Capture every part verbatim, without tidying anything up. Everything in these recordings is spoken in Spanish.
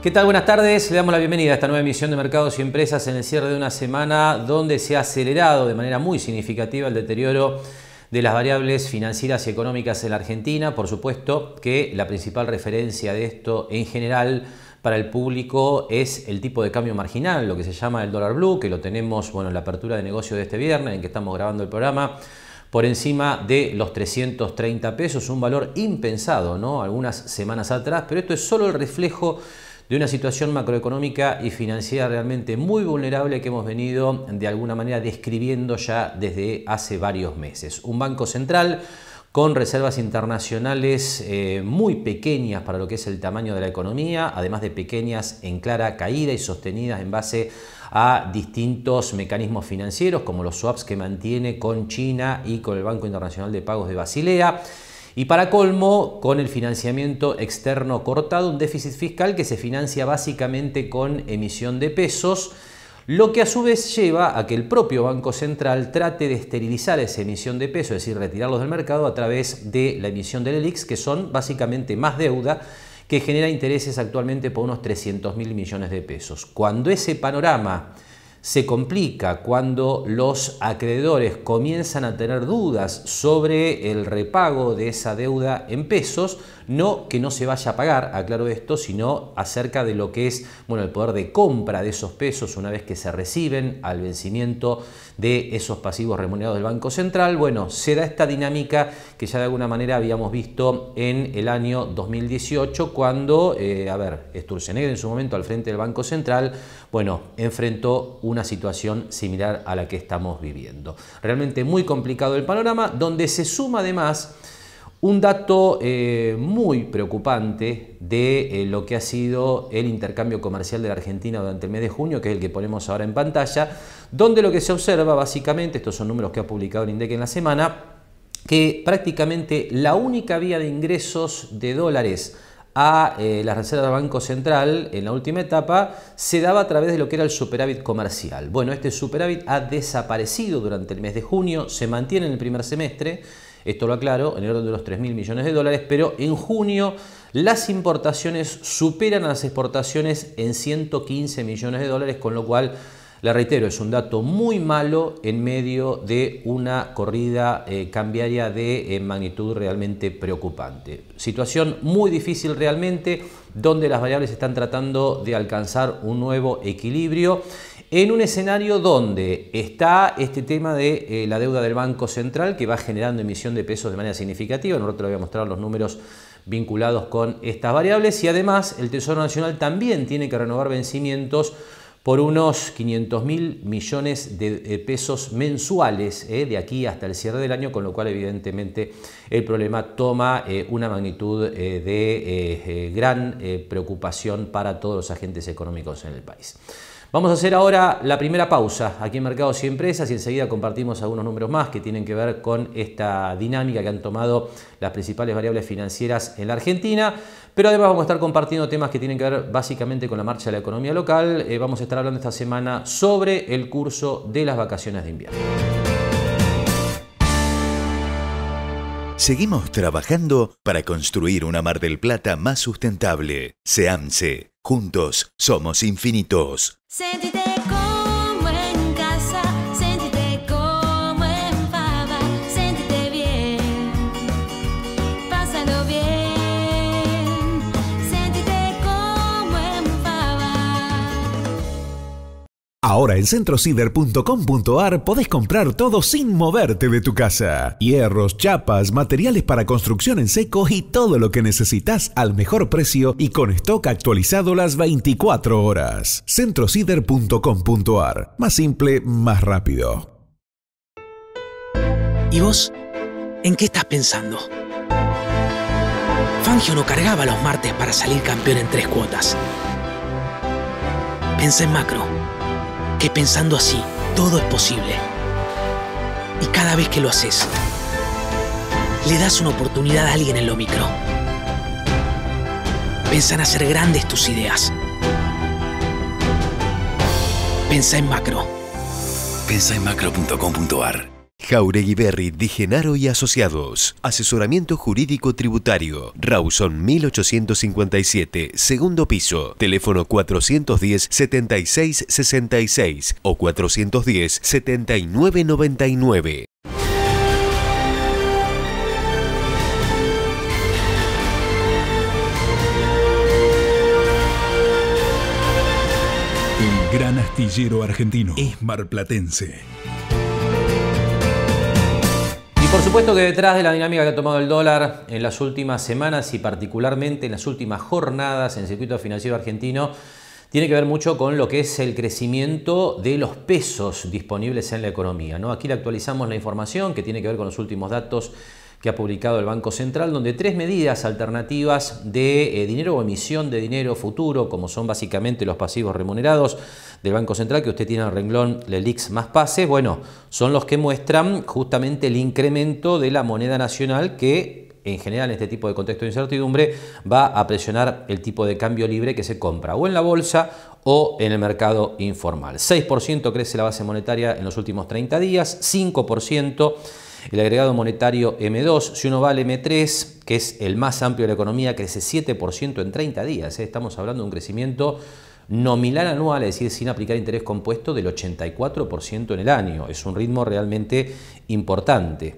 ¿Qué tal? Buenas tardes. Le damos la bienvenida a esta nueva emisión de Mercados y Empresas en el cierre de una semana donde se ha acelerado de manera muy significativa el deterioro de las variables financieras y económicas en la Argentina. Por supuesto que la principal referencia de esto en general para el público es el tipo de cambio marginal, lo que se llama el dólar blue, que lo tenemos bueno, en la apertura de negocio de este viernes en que estamos grabando el programa, por encima de los trescientos treinta pesos, un valor impensado, ¿no? Algunas semanas atrás, pero esto es solo el reflejo de una situación macroeconómica y financiera realmente muy vulnerable que hemos venido de alguna manera describiendo ya desde hace varios meses. Un banco central con reservas internacionales eh, muy pequeñas para lo que es el tamaño de la economía, además de pequeñas en clara caída y sostenidas en base a distintos mecanismos financieros como los swaps que mantiene con China y con el Banco Internacional de Pagos de Basilea. Y para colmo, con el financiamiento externo cortado, un déficit fiscal que se financia básicamente con emisión de pesos, lo que a su vez lleva a que el propio Banco Central trate de esterilizar esa emisión de pesos, es decir, retirarlos del mercado a través de la emisión del ELIX, que son básicamente más deuda, que genera intereses actualmente por unos trescientos mil millones de pesos. Cuando ese panorama se complica, cuando los acreedores comienzan a tener dudas sobre el repago de esa deuda en pesos, no que no se vaya a pagar, aclaro esto, sino acerca de lo que es bueno, el poder de compra de esos pesos una vez que se reciben al vencimiento de esos pasivos remunerados del Banco Central. Bueno, se da esta dinámica que ya de alguna manera habíamos visto en el año dos mil dieciocho cuando, eh, a ver, Sturzenegger en su momento al frente del Banco Central, bueno, enfrentó una situación similar a la que estamos viviendo. Realmente muy complicado el panorama, donde se suma además un dato eh, muy preocupante de eh, lo que ha sido el intercambio comercial de la Argentina durante el mes de junio, que es el que ponemos ahora en pantalla, donde lo que se observa básicamente, estos son números que ha publicado el INDEC en la semana, que prácticamente la única vía de ingresos de dólares a eh, la reserva del Banco Central en la última etapa se daba a través de lo que era el superávit comercial. Bueno, este superávit ha desaparecido durante el mes de junio, se mantiene en el primer semestre, esto lo aclaro, en el orden de los tres mil millones de dólares, pero en junio las importaciones superan a las exportaciones en ciento quince millones de dólares, con lo cual, le reitero, es un dato muy malo en medio de una corrida eh, cambiaria de eh, magnitud realmente preocupante. Situación muy difícil realmente, donde las variables están tratando de alcanzar un nuevo equilibrio en un escenario donde está este tema de eh, la deuda del Banco Central, que va generando emisión de pesos de manera significativa. En un rato le voy a mostrar los números vinculados con estas variables, y además el Tesoro Nacional también tiene que renovar vencimientos por unos quinientos mil millones de pesos mensuales eh, de aquí hasta el cierre del año, con lo cual evidentemente el problema toma eh, una magnitud eh, de eh, eh, gran eh, preocupación para todos los agentes económicos en el país. Vamos a hacer ahora la primera pausa aquí en Mercados y Empresas y enseguida compartimos algunos números más que tienen que ver con esta dinámica que han tomado las principales variables financieras en la Argentina, pero además vamos a estar compartiendo temas que tienen que ver básicamente con la marcha de la economía local. Eh, vamos a estar hablando esta semana sobre el curso de las vacaciones de invierno. Seguimos trabajando para construir una Mar del Plata más sustentable. SEAMSE. Juntos somos infinitos. Sentite como en casa, sentite como en Fava, sentite bien, pásalo bien, sentite como en Fava. Ahora en centrocider punto com punto ar podés comprar todo sin moverte de tu casa. Hierros, chapas, materiales para construcción en seco y todo lo que necesitas al mejor precio y con stock actualizado las veinticuatro horas. centrocider punto com punto ar. Más simple, más rápido. ¿Y vos? ¿En qué estás pensando? Fangio no cargaba los martes para salir campeón en tres cuotas. Pensá en macro, que pensando así, todo es posible. Y cada vez que lo haces, le das una oportunidad a alguien en lo micro. Pensá en hacer grandes tus ideas. Pensá en macro. Pensá en macro punto com punto ar. Jauregui Berry, Di Genaro y Asociados. Asesoramiento jurídico tributario. Rawson mil ochocientos cincuenta y siete, segundo piso. Teléfono cuatrocientos diez, setenta y seis sesenta y seis o cuatrocientos diez, setenta y nueve noventa y nueve. El gran astillero argentino es marplatense. Y por supuesto que detrás de la dinámica que ha tomado el dólar en las últimas semanas y particularmente en las últimas jornadas en el circuito financiero argentino, tiene que ver mucho con lo que es el crecimiento de los pesos disponibles en la economía, ¿no? Aquí le actualizamos la información que tiene que ver con los últimos datos que ha publicado el Banco Central, donde tres medidas alternativas de eh, dinero o emisión de dinero futuro, como son básicamente los pasivos remunerados del Banco Central, que usted tiene en el renglón LELIX más PASE, bueno, son los que muestran justamente el incremento de la moneda nacional que en general en este tipo de contexto de incertidumbre va a presionar el tipo de cambio libre que se compra o en la bolsa o en el mercado informal. seis por ciento crece la base monetaria en los últimos treinta días, cinco por ciento el agregado monetario eme dos, si uno va al eme tres, que es el más amplio de la economía, crece siete por ciento en treinta días. ¿eh? Estamos hablando de un crecimiento nominal anual, es decir, sin aplicar interés compuesto, del ochenta y cuatro por ciento en el año. Es un ritmo realmente importante.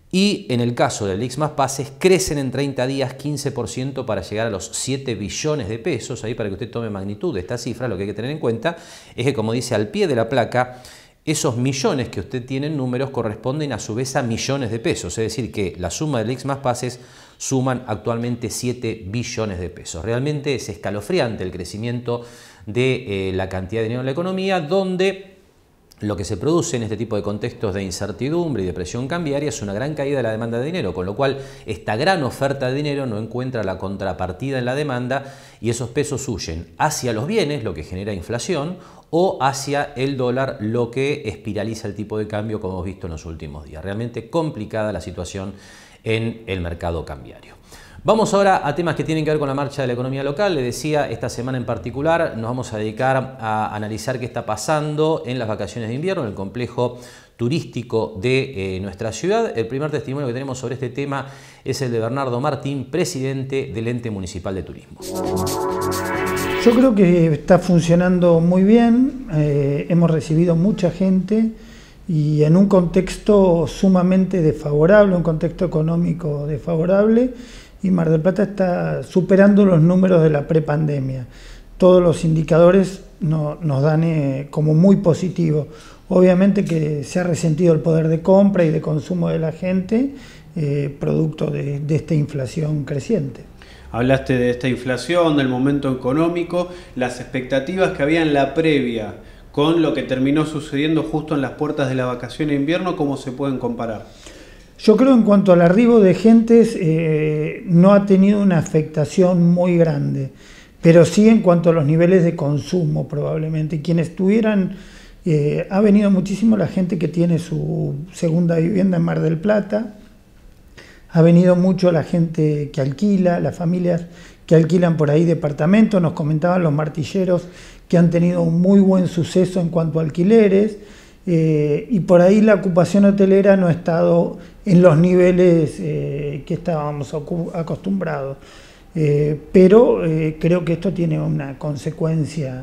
Y en el caso del LELIX más PASES, crecen en treinta días quince por ciento para llegar a los siete billones de pesos. Ahí, para que usted tome magnitud de esta cifra, lo que hay que tener en cuenta es que, como dice al pie de la placa, esos millones que usted tiene en números corresponden a su vez a millones de pesos. Es decir, que la suma del LELIX más PASES suman actualmente siete billones de pesos. Realmente es escalofriante el crecimiento de eh, la cantidad de dinero en la economía, donde lo que se produce en este tipo de contextos de incertidumbre y de presión cambiaria es una gran caída de la demanda de dinero, con lo cual esta gran oferta de dinero no encuentra la contrapartida en la demanda y esos pesos huyen hacia los bienes, lo que genera inflación, o hacia el dólar, lo que espiraliza el tipo de cambio, como hemos visto en los últimos días. Realmente complicada la situación en el mercado cambiario. Vamos ahora a temas que tienen que ver con la marcha de la economía local. Le decía, esta semana en particular nos vamos a dedicar a analizar qué está pasando en las vacaciones de invierno, en el complejo turístico de eh, nuestra ciudad. El primer testimonio que tenemos sobre este tema es el de Bernardo Martín, presidente del Ente Municipal de Turismo. Yo creo que está funcionando muy bien, eh, hemos recibido mucha gente y en un contexto sumamente desfavorable, un contexto económico desfavorable, y Mar del Plata está superando los números de la prepandemia. Todos los indicadores no, nos dan eh, como muy positivos. Obviamente que se ha resentido el poder de compra y de consumo de la gente, eh, producto de, de esta inflación creciente. Hablaste de esta inflación, del momento económico, las expectativas que había en la previa con lo que terminó sucediendo justo en las puertas de la vacación de invierno, ¿cómo se pueden comparar? Yo creo en cuanto al arribo de gentes eh, no ha tenido una afectación muy grande, pero sí en cuanto a los niveles de consumo probablemente. Quienes tuvieran, eh, ha venido muchísimo la gente que tiene su segunda vivienda en Mar del Plata, ha venido mucho la gente que alquila, las familias que alquilan por ahí departamentos. Nos comentaban los martilleros que han tenido un muy buen suceso en cuanto a alquileres, eh, y por ahí la ocupación hotelera no ha estado en los niveles eh, que estábamos acostumbrados. Eh, pero eh, creo que esto tiene una consecuencia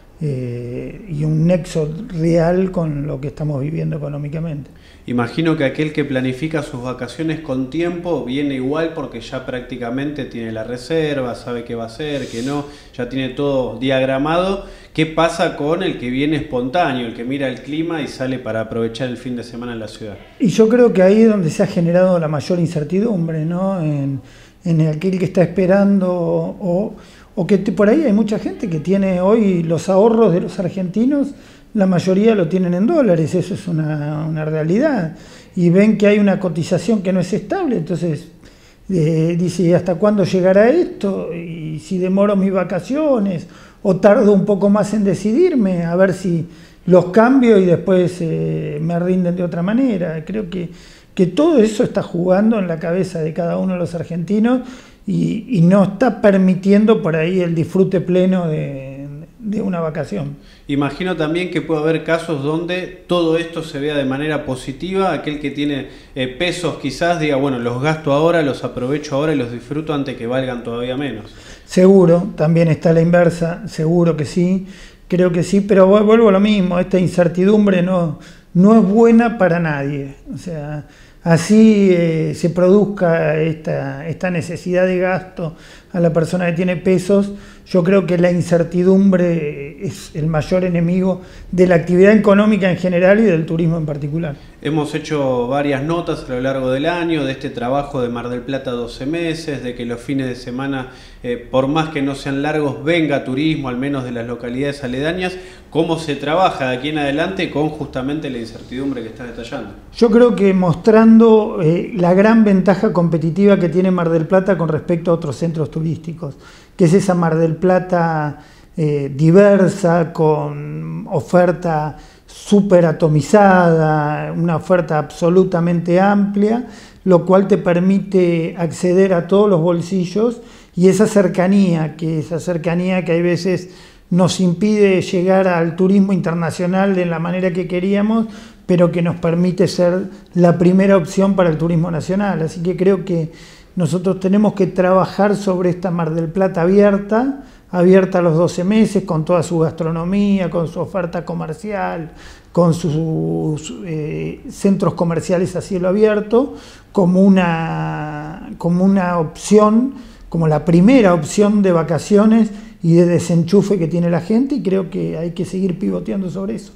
eh, y un nexo real con lo que estamos viviendo económicamente. Imagino que aquel que planifica sus vacaciones con tiempo viene igual porque ya prácticamente tiene la reserva, sabe qué va a hacer, qué no, ya tiene todo diagramado. ¿Qué pasa con el que viene espontáneo, el que mira el clima y sale para aprovechar el fin de semana en la ciudad? Y yo creo que ahí es donde se ha generado la mayor incertidumbre, ¿no? En, en aquel que está esperando o, o que por ahí hay mucha gente que tiene hoy los ahorros de los argentinos. La mayoría lo tienen en dólares, eso es una, una realidad. Y ven que hay una cotización que no es estable, entonces eh, dice, ¿hasta cuándo llegará esto? Y si demoro mis vacaciones o tardo un poco más en decidirme, a ver si los cambio y después eh, me rinden de otra manera. Creo que, que todo eso está jugando en la cabeza de cada uno de los argentinos y, y no está permitiendo por ahí el disfrute pleno de... de una vacación. Imagino también que puede haber casos donde todo esto se vea de manera positiva, aquel que tiene eh, pesos quizás diga, bueno, los gasto ahora, los aprovecho ahora y los disfruto antes que valgan todavía menos. Seguro, también está la inversa, seguro que sí, creo que sí, pero vuelvo a lo mismo, esta incertidumbre no, no es buena para nadie, o sea, así eh, se produzca esta, esta necesidad de gasto a la persona que tiene pesos, yo creo que la incertidumbre es el mayor enemigo de la actividad económica en general y del turismo en particular. Hemos hecho varias notas a lo largo del año de este trabajo de Mar del Plata doce meses, de que los fines de semana, eh, por más que no sean largos, venga turismo, al menos de las localidades aledañas. ¿Cómo se trabaja de aquí en adelante con justamente la incertidumbre que estás detallando? Yo creo que mostrando eh, la gran ventaja competitiva que tiene Mar del Plata con respecto a otros centros turísticos, que es esa Mar del Plata eh, diversa, con oferta súper atomizada, una oferta absolutamente amplia, lo cual te permite acceder a todos los bolsillos y esa cercanía, que esa cercanía que hay veces nos impide llegar al turismo internacional de la manera que queríamos, pero que nos permite ser la primera opción para el turismo nacional. Así que creo que nosotros tenemos que trabajar sobre esta Mar del Plata abierta, abierta a los doce meses, con toda su gastronomía, con su oferta comercial, con sus eh, centros comerciales a cielo abierto, como una, como una opción, como la primera opción de vacaciones y de desenchufe que tiene la gente, y creo que hay que seguir pivoteando sobre eso.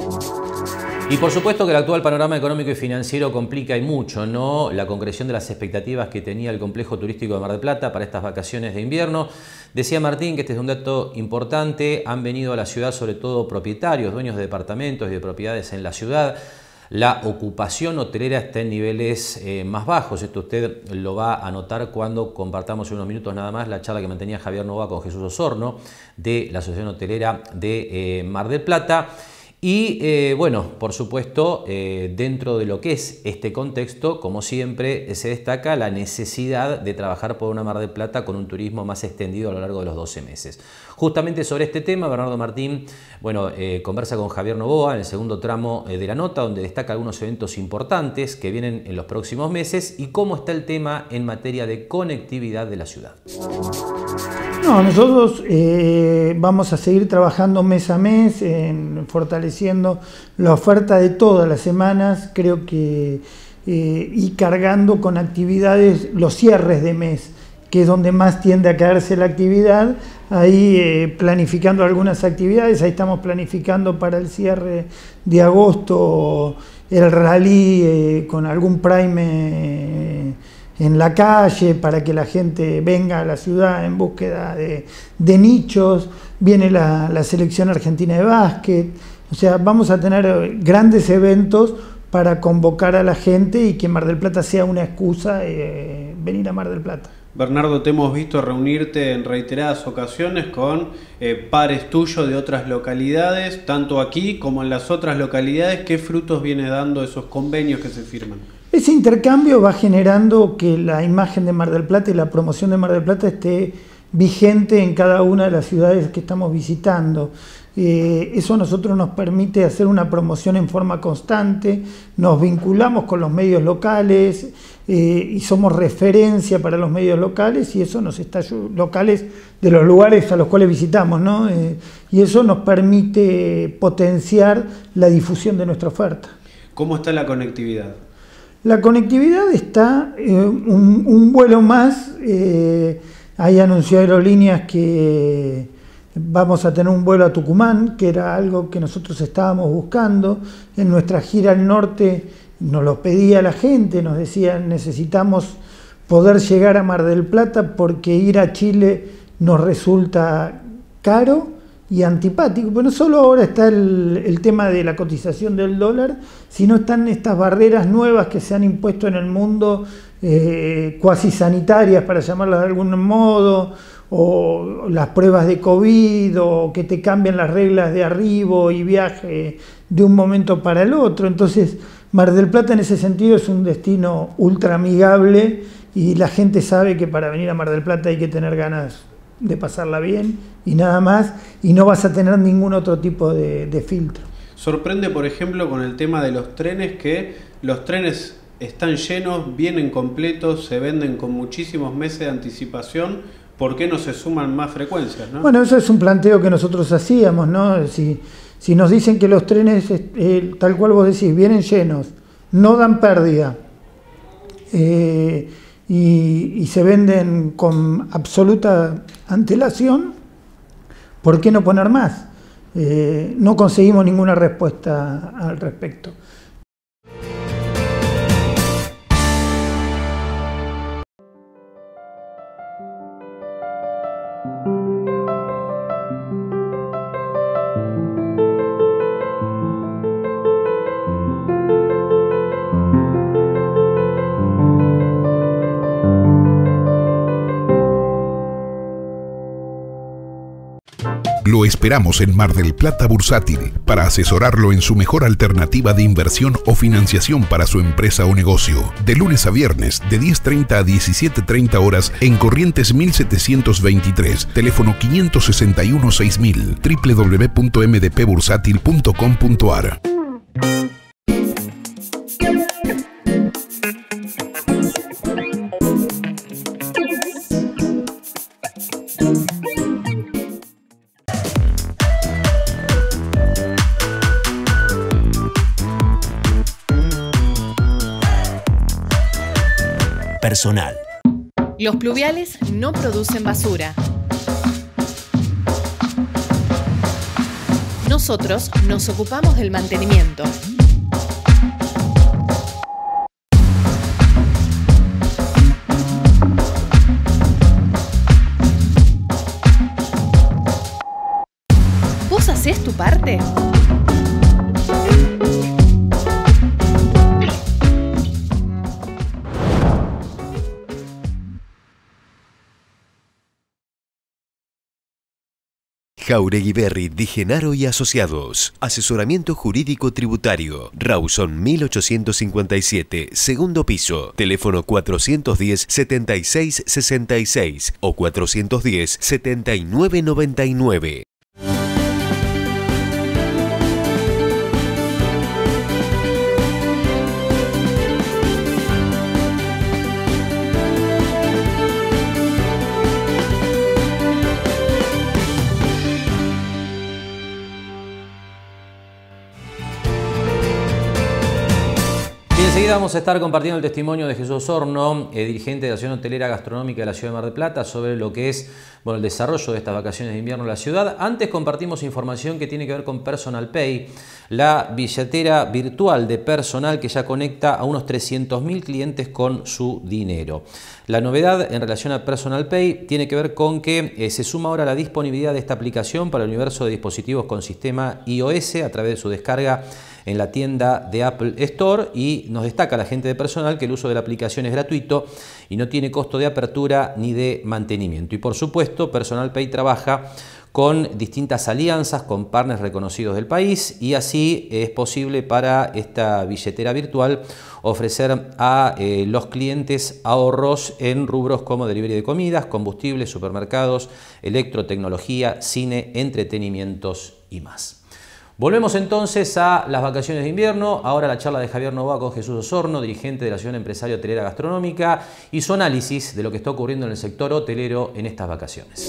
Y por supuesto que el actual panorama económico y financiero complica y mucho, ¿no?, la concreción de las expectativas que tenía el complejo turístico de Mar del Plata para estas vacaciones de invierno. Decía Martín que este es un dato importante, han venido a la ciudad sobre todo propietarios, dueños de departamentos y de propiedades en la ciudad. La ocupación hotelera está en niveles eh, más bajos. Esto usted lo va a notar cuando compartamos en unos minutos nada más la charla que mantenía Javier Novoa con Jesús Osorno de la Asociación Hotelera de eh, Mar del Plata. Y eh, bueno, por supuesto, eh, dentro de lo que es este contexto, como siempre, se destaca la necesidad de trabajar por una Mar del Plata con un turismo más extendido a lo largo de los doce meses. Justamente sobre este tema, Bernardo Martín bueno, eh, conversa con Javier Novoa en el segundo tramo eh, de la nota, donde destaca algunos eventos importantes que vienen en los próximos meses y cómo está el tema en materia de conectividad de la ciudad. No, nosotros eh, vamos a seguir trabajando mes a mes, en fortaleciendo la oferta de todas las semanas, creo que eh, y cargando con actividades los cierres de mes, que es donde más tiende a caerse la actividad, ahí eh, planificando algunas actividades, ahí estamos planificando para el cierre de agosto el rally eh, con algún prime eh, en la calle para que la gente venga a la ciudad en búsqueda de, de nichos, viene la, la selección argentina de básquet, o sea, vamos a tener grandes eventos para convocar a la gente y que Mar del Plata sea una excusa eh, venir a Mar del Plata. Bernardo, te hemos visto reunirte en reiteradas ocasiones con eh, pares tuyos de otras localidades, tanto aquí como en las otras localidades. ¿Qué frutos viene dando esos convenios que se firman? Ese intercambio va generando que la imagen de Mar del Plata y la promoción de Mar del Plata esté vigente en cada una de las ciudades que estamos visitando. Eh, eso a nosotros nos permite hacer una promoción en forma constante, nos vinculamos con los medios locales eh, y somos referencia para los medios locales y eso nos está locales de los lugares a los cuales visitamos, ¿no? Eh, y eso nos permite potenciar la difusión de nuestra oferta. ¿Cómo está la conectividad? La conectividad está eh, un, un vuelo más, eh, ahí anunció Aerolíneas que vamos a tener un vuelo a Tucumán, que era algo que nosotros estábamos buscando. En nuestra gira al norte nos lo pedía la gente, nos decían necesitamos poder llegar a Mar del Plata porque ir a Chile nos resulta caro y antipático. Pero no solo ahora está el, el tema de la cotización del dólar, sino están estas barreras nuevas que se han impuesto en el mundo, eh, cuasi sanitarias para llamarlas de algún modo, o las pruebas de COVID, o que te cambian las reglas de arribo y viaje de un momento para el otro. Entonces Mar del Plata en ese sentido es un destino ultra amigable y la gente sabe que para venir a Mar del Plata hay que tener ganas de pasarla bien y nada más, y no vas a tener ningún otro tipo de, de filtro. Sorprende, por ejemplo, con el tema de los trenes, que los trenes están llenos, vienen completos, se venden con muchísimos meses de anticipación. ¿Por qué no se suman más frecuencias, ¿no? Bueno, eso es un planteo que nosotros hacíamos, ¿no? Si, si nos dicen que los trenes, eh, tal cual vos decís, vienen llenos, no dan pérdida, eh, y, y se venden con absoluta antelación, ¿por qué no poner más? Eh, no conseguimos ninguna respuesta al respecto. Lo esperamos en Mar del Plata Bursátil para asesorarlo en su mejor alternativa de inversión o financiación para su empresa o negocio. De lunes a viernes, de diez treinta a diecisiete treinta horas en Corrientes mil setecientos veintitrés, teléfono quinientos sesenta y uno seis mil, doble u doble u doble u punto m d p bursátil punto com punto a r. Personal. Los pluviales no producen basura. Nosotros nos ocupamos del mantenimiento. ¿Vos hacés tu parte? Jauregui Berry, Di Genaro y Asociados. Asesoramiento jurídico tributario. Rawson mil ochocientos cincuenta y siete, segundo piso. Teléfono cuatrocientos diez, setenta y seis sesenta y seis o cuatrocientos diez, setenta y nueve noventa y nueve. Enseguida vamos a estar compartiendo el testimonio de Jesús Osorno, eh, dirigente de la Asociación Hotelera Gastronómica de la Ciudad de Mar del Plata, sobre lo que es bueno, el desarrollo de estas vacaciones de invierno en la ciudad. Antes compartimos información que tiene que ver con Personal Pay, la billetera virtual de personal que ya conecta a unos trescientos mil clientes con su dinero. La novedad en relación a Personal Pay tiene que ver con que eh, se suma ahora la disponibilidad de esta aplicación para el universo de dispositivos con sistema iOS a través de su descarga en la tienda de Apple Store, y nos destaca la gente de Personal que el uso de la aplicación es gratuito y no tiene costo de apertura ni de mantenimiento. Y por supuesto, Personal Pay trabaja con distintas alianzas con partners reconocidos del país, y así es posible para esta billetera virtual ofrecer a eh, los clientes ahorros en rubros como delivery de comidas, combustibles, supermercados, electrotecnología, cine, entretenimientos y más. Volvemos entonces a las vacaciones de invierno. Ahora la charla de Javier Novoa con Jesús Osorno, dirigente de la Asociación Empresaria Hotelera Gastronómica, y su análisis de lo que está ocurriendo en el sector hotelero en estas vacaciones.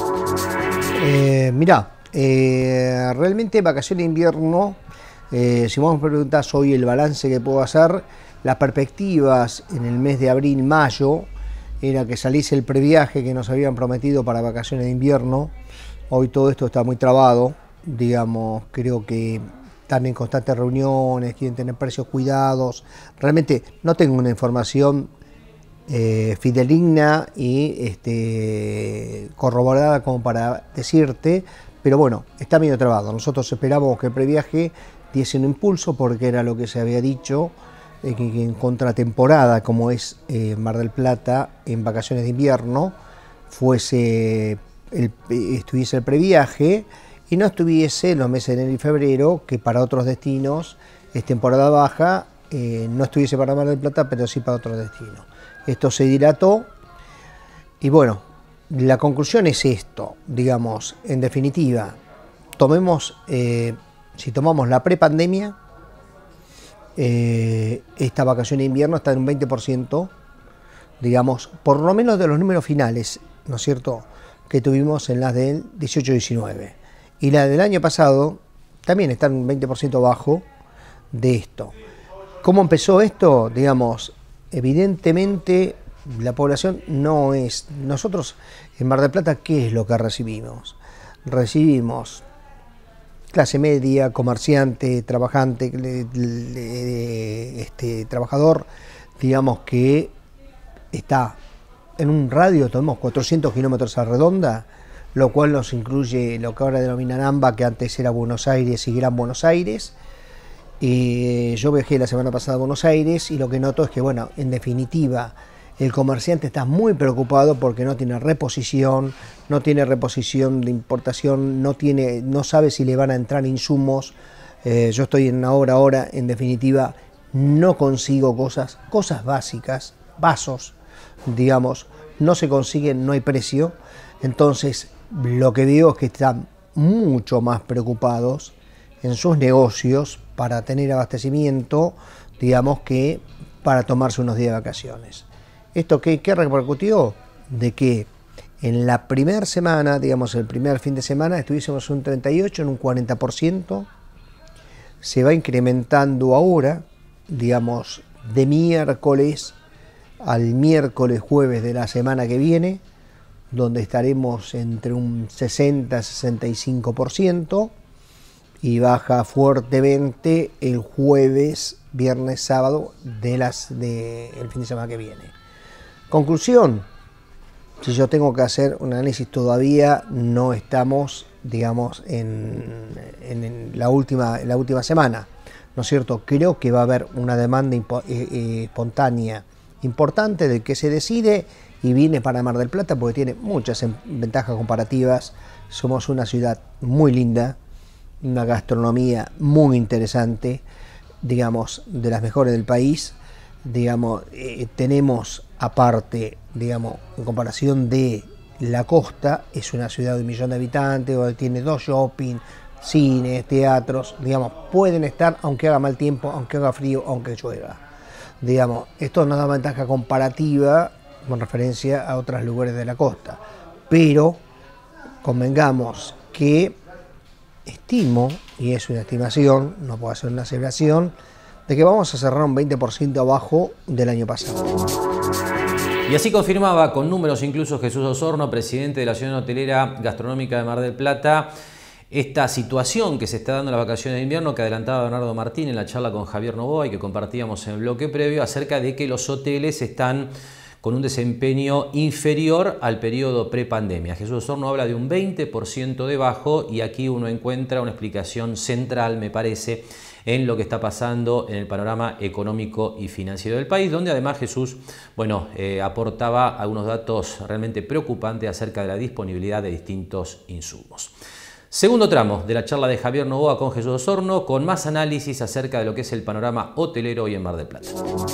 Eh, mirá, eh, realmente vacaciones de invierno, eh, si vos me preguntás hoy el balance que puedo hacer, las perspectivas en el mes de abril, mayo, era que saliese el previaje que nos habían prometido para vacaciones de invierno. Hoy todo esto está muy trabado. Digamos, creo que están en constantes reuniones, quieren tener precios cuidados. Realmente no tengo una información eh, fidedigna y este, corroborada como para decirte, pero bueno, está medio trabado. Nosotros esperábamos que el previaje diese un impulso, porque era lo que se había dicho, eh, que, que en contratemporada, como es eh, Mar del Plata, en vacaciones de invierno, fuese el, estuviese el previaje, y no estuviese en los meses de enero y febrero, que para otros destinos es temporada baja, eh, no estuviese para Mar del Plata, pero sí para otros destinos. Esto se dilató y bueno, la conclusión es esto, digamos, en definitiva, tomemos, eh, si tomamos la prepandemia, eh, esta vacación de invierno está en un veinte por ciento, digamos, por lo menos de los números finales, ¿no es cierto?, que tuvimos en las del dieciocho diecinueve. Y la del año pasado también está en un veinte por ciento bajo de esto. ¿Cómo empezó esto? Digamos, evidentemente la población no es... Nosotros en Mar del Plata, ¿qué es lo que recibimos? Recibimos clase media, comerciante, trabajante, le, le, este, trabajador, digamos que está en un radio, tenemos cuatrocientos kilómetros a redonda, lo cual nos incluye lo que ahora denominan AMBA, que antes era Buenos Aires y Gran Buenos Aires. Eh, yo viajé la semana pasada a Buenos Aires y lo que noto es que, bueno, en definitiva, el comerciante está muy preocupado porque no tiene reposición, no tiene reposición de importación, no tiene, no sabe si le van a entrar insumos. Eh, yo estoy en una obra ahora, en definitiva, no consigo cosas, cosas básicas, vasos, digamos, no se consiguen, no hay precio. Entonces, lo que veo es que están mucho más preocupados en sus negocios para tener abastecimiento, digamos, que para tomarse unos días de vacaciones. ¿Esto qué, qué repercutió? De que en la primera semana, digamos, el primer fin de semana, estuviésemos en un treinta y ocho, en un cuarenta por ciento. Se va incrementando ahora, digamos, de miércoles al miércoles, jueves de la semana que viene, donde estaremos entre un sesenta a sesenta y cinco por ciento, y baja fuertemente el jueves, viernes, sábado de las de el fin de semana que viene. Conclusión, si yo tengo que hacer un análisis, todavía no estamos, digamos, en, en, en la última, en la última semana, ¿no es cierto? Creo que va a haber una demanda impo, eh, eh, espontánea importante del que se decide y viene para Mar del Plata porque tiene muchas ventajas comparativas. Somos una ciudad muy linda, una gastronomía muy interesante, digamos, de las mejores del país. Digamos, eh, tenemos aparte, digamos, en comparación de la costa, es una ciudad de un millón de habitantes, donde tiene dos shopping, cines, teatros, digamos, pueden estar aunque haga mal tiempo, aunque haga frío, aunque llueva. Digamos, esto nos da ventaja comparativa con referencia a otros lugares de la costa, pero convengamos que estimo, y es una estimación, no puedo hacer una aseveración, de que vamos a cerrar un veinte por ciento abajo del año pasado. Y así confirmaba con números incluso Jesús Osorno, presidente de la Asociación Hotelera Gastronómica de Mar del Plata, esta situación que se está dando en las vacaciones de invierno que adelantaba Bernardo Martín en la charla con Javier Novoa y que compartíamos en el bloque previo acerca de que los hoteles están con un desempeño inferior al periodo prepandemia. Jesús Osorno habla de un veinte por ciento de bajo y aquí uno encuentra una explicación central, me parece, en lo que está pasando en el panorama económico y financiero del país, donde además Jesús, bueno, eh, aportaba algunos datos realmente preocupantes acerca de la disponibilidad de distintos insumos. Segundo tramo de la charla de Javier Novoa con Jesús Osorno, con más análisis acerca de lo que es el panorama hotelero hoy en Mar del Plata.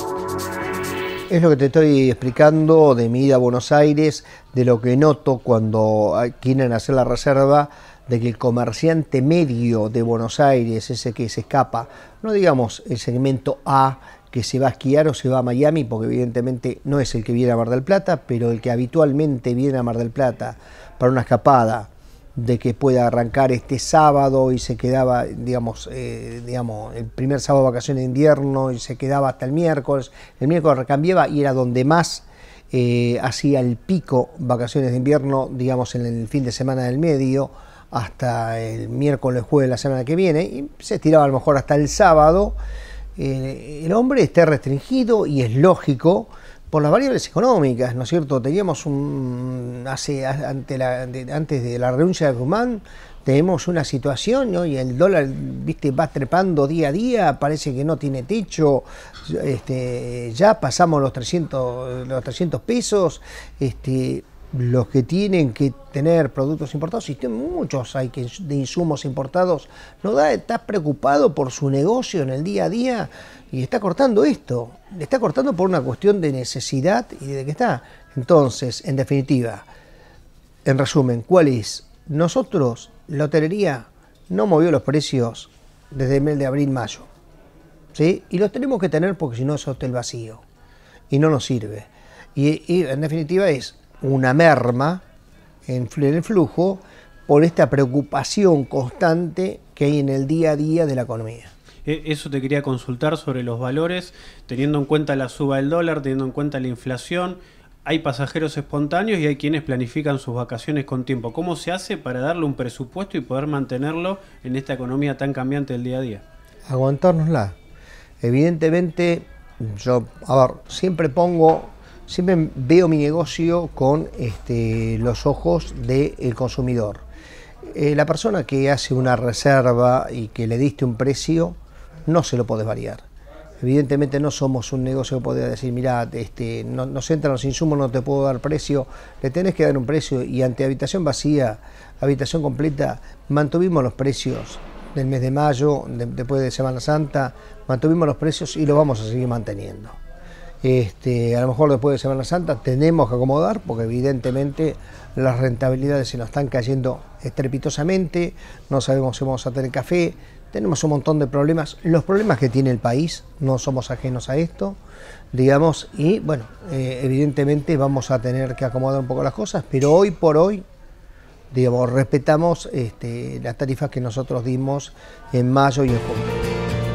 Es lo que te estoy explicando de mi ida a Buenos Aires, de lo que noto cuando quieren hacer la reserva, de que el comerciante medio de Buenos Aires, ese que se escapa, no digamos el segmento A, que se va a esquiar o se va a Miami, porque evidentemente no es el que viene a Mar del Plata, pero el que habitualmente viene a Mar del Plata para una escapada, de que pueda arrancar este sábado y se quedaba, digamos, eh, digamos, el primer sábado de vacaciones de invierno y se quedaba hasta el miércoles, el miércoles recambiaba y era donde más eh, hacía el pico vacaciones de invierno, digamos, en el fin de semana del medio, hasta el miércoles, jueves de la semana que viene, y se estiraba a lo mejor hasta el sábado. Eh, el hombre está restringido y es lógico, por las variables económicas, ¿no es cierto? Teníamos un, hace, ante la, de, antes de la renuncia de Guzmán, tenemos una situación, ¿no? Y el dólar, viste, va trepando día a día, parece que no tiene techo, este, ya pasamos los trescientos, los trescientos pesos, este, los que tienen que tener productos importados, y muchos hay que de insumos importados, no da, está preocupado por su negocio en el día a día y está cortando esto, le está cortando por una cuestión de necesidad y de que está. Entonces, en definitiva, en resumen, ¿cuál es? Nosotros, la hotelería no movió los precios desde el mes de abril-mayo, ¿sí? Y los tenemos que tener porque si no es hotel vacío y no nos sirve. Y, y en definitiva es una merma en el flujo por esta preocupación constante que hay en el día a día de la economía. Eso te quería consultar sobre los valores, teniendo en cuenta la suba del dólar, teniendo en cuenta la inflación. Hay pasajeros espontáneos y hay quienes planifican sus vacaciones con tiempo. ¿Cómo se hace para darle un presupuesto y poder mantenerlo en esta economía tan cambiante del día a día? Aguantárnosla. Evidentemente, yo, a ver, siempre pongo, siempre veo mi negocio con este, los ojos del consumidor. Eh, la persona que hace una reserva y que le diste un precio, no se lo podés variar. Evidentemente no somos un negocio que podría decir, mira, este, no, nos entran los insumos, no te puedo dar precio, le tenés que dar un precio, y ante habitación vacía, habitación completa, mantuvimos los precios del mes de mayo, de, después de Semana Santa, mantuvimos los precios y los vamos a seguir manteniendo. Este, a lo mejor después de Semana Santa tenemos que acomodar porque evidentemente las rentabilidades se nos están cayendo estrepitosamente, no sabemos si vamos a tener café, tenemos un montón de problemas, los problemas que tiene el país, no somos ajenos a esto, digamos, y bueno, eh, evidentemente vamos a tener que acomodar un poco las cosas, pero hoy por hoy, digamos, respetamos este, las tarifas que nosotros dimos en mayo y en junio.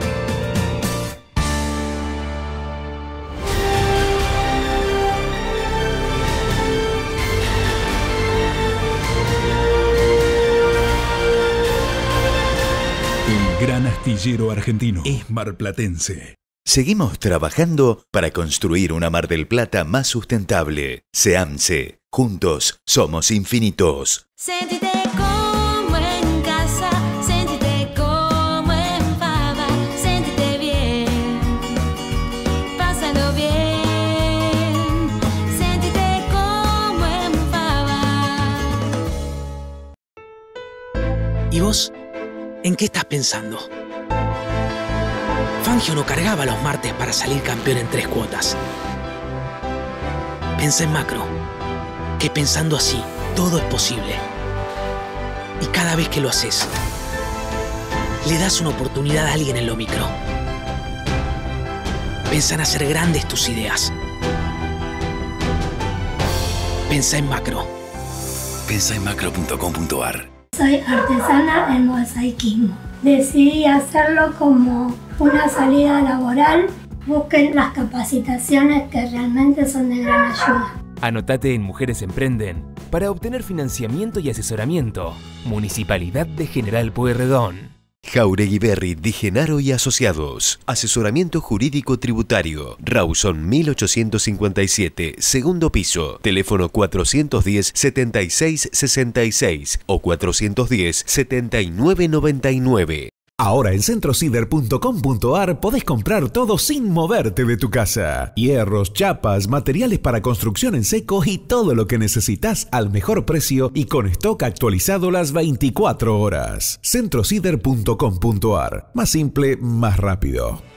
Gran astillero argentino es marplatense. Seguimos trabajando para construir una Mar del Plata más sustentable. SEAMSE. Juntos somos infinitos. Sentite como en casa, sentite como en Fava, sentite bien, pásalo bien, sentite como en Fava. ¿Y vos? ¿En qué estás pensando? Fangio no cargaba los martes para salir campeón en tres cuotas. Pensá en Macro, que pensando así, todo es posible. Y cada vez que lo haces, le das una oportunidad a alguien en lo micro. Pensá en hacer grandes tus ideas. Pensá en Macro. Pensá en macro punto com punto ar. Soy artesana en mosaicismo. Decidí hacerlo como una salida laboral. Busquen las capacitaciones que realmente son de gran ayuda. Anotate en Mujeres Emprenden para obtener financiamiento y asesoramiento. Municipalidad de General Pueyrredón. Jauregui Berry, Di Genaro y Asociados. Asesoramiento jurídico tributario. Rawson mil ochocientos cincuenta y siete, segundo piso. Teléfono cuatrocientos diez, setenta y seis sesenta y seis o cuatrocientos diez, setenta y nueve noventa y nueve. Ahora en centrocider punto com punto ar podés comprar todo sin moverte de tu casa. Hierros, chapas, materiales para construcción en seco y todo lo que necesitas al mejor precio y con stock actualizado las veinticuatro horas. centrocider punto com punto ar. Más simple, más rápido.